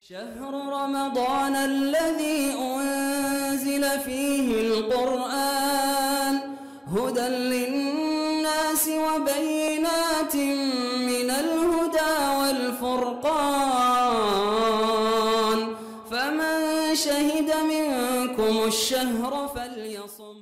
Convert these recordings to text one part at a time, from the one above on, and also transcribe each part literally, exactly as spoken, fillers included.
شهر رمضان الذي أنزل فيه القرآن هدى للناس وبينات من الهدى والفرقان فمن شهد منكم الشهر فليصم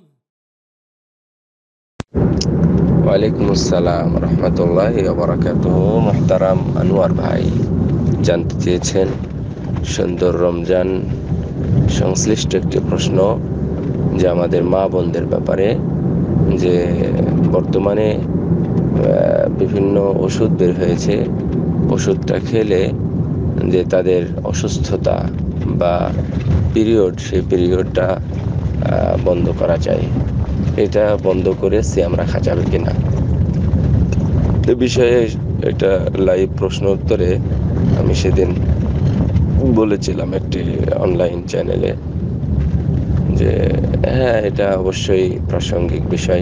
ওয়ালাইকুম আসসালাম রহমতুল্লাহি ওয়া বারাকাতুহু। মুহতারাম আনোয়ার ভাই জানতে চেয়েছেন সুন্দর রমজান সংশ্লিষ্ট একটি প্রশ্ন, যে আমাদের মা বোনদের ব্যাপারে, যে বর্তমানে বিভিন্ন ওষুধ বের হয়েছে, ওষুধটা খেলে যে তাদের অসুস্থতা বা পিরিয়ড, সেই পিরিয়ডটা বন্ধ করা যায়। এটা বন্ধ করে সিয়াম রাখা যাবে কিনা এ বিষয়ে এটা লাইভ প্রশ্ন উত্তরে আমি সেদিন বলেছিলাম একটি অনলাইন চ্যানেলে যে হ্যাঁ, এটা অবশ্যই প্রাসঙ্গিক বিষয়।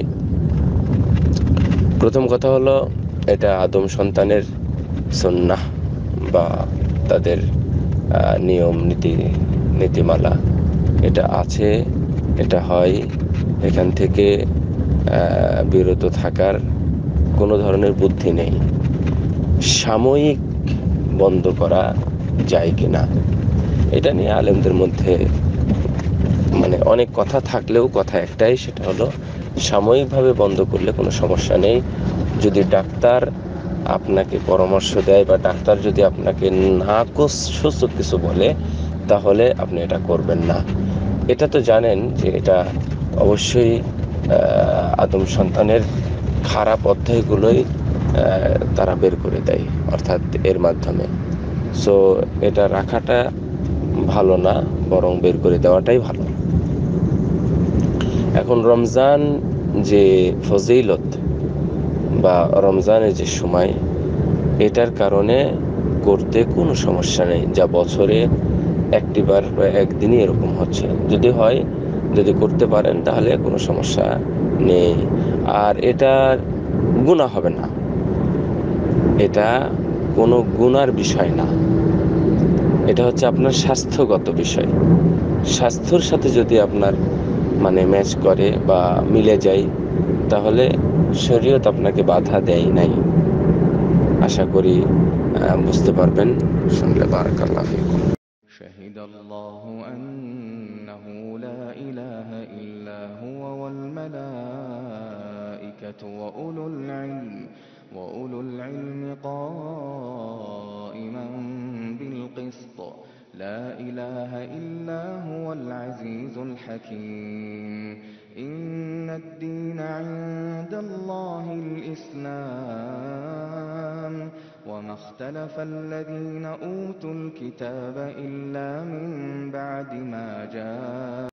প্রথম কথা হলো, এটা আদম সন্তানের সুন্নাহ বা তাদের নিয়ম নীতি নীতিমালা, এটা আছে, এটা হয়। এখান থেকে বিরত থাকার কোনো ধরনের বুদ্ধি নেই। সাময়িক বন্ধ করা যায় কিনা এটা নিয়ে আলেমদের মধ্যে মানে অনেক কথা থাকলেও কথা একটাই, সেটা হলো সাময়িকভাবে বন্ধ করলে কোনো সমস্যা নেই। যদি ডাক্তার আপনাকে পরামর্শ দেয় বা ডাক্তার যদি আপনাকে নাকচ কিছু বলে, তাহলে আপনি এটা করবেন না। এটা তো জানেন যে এটা অবশ্যই আদম সন্তানের খারাপ অধ্যায়গুলোই তারা বের করে দেয়, অর্থাৎ এর মাধ্যমে। সো এটা রাখাটা ভালো না, বরং বের করে দেওয়াটাই ভালো। এখন রমজান যে ফজিলত বা রমজানের যে সময়, এটার কারণে করতে কোনো সমস্যা নেই। যা বছরে একটিবার বা একদিনই এরকম হচ্ছে, যদি হয়, যদি করতে পারেন তাহলে কোনো সমস্যা নেই। আর এটা গুনাহ হবে না, এটা কোনো গুনার বিষয় না। এটা হচ্ছে আপনার স্বাস্থ্যগত বিষয়। স্বাস্থ্যর সাথে যদি আপনার মানে ম্যাচ করে বা মিলে যায়, তাহলে শরীয়ত আপনাকে বাধা দেয় নাই। আশা করি বুঝতে পারবেন। শুনলে বারাকাল্লাহু ফিকুম। শাহিদাল্লাহু আন্নাহু লা ইলাহা ইল্লা হুয়া ওয়াল মালাইকাতু ওয়া উলুল ইলম ওয়া উলুল ইলমি কাইমান বিল কিসত লা ইলাহা ইল্লা হুয়াল আজিজুল হাকীম ইন্নাদ দীনা ইনদাল্লাহিল ইসলাম وما اختلف الذين أوتوا الكتاب إلا من بعد ما جاء